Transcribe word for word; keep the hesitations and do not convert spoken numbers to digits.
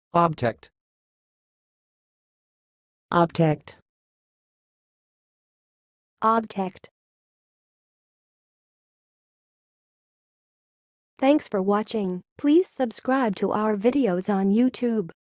obtect, obtect, obtect. Thanks for watching. Please subscribe to our videos on YouTube.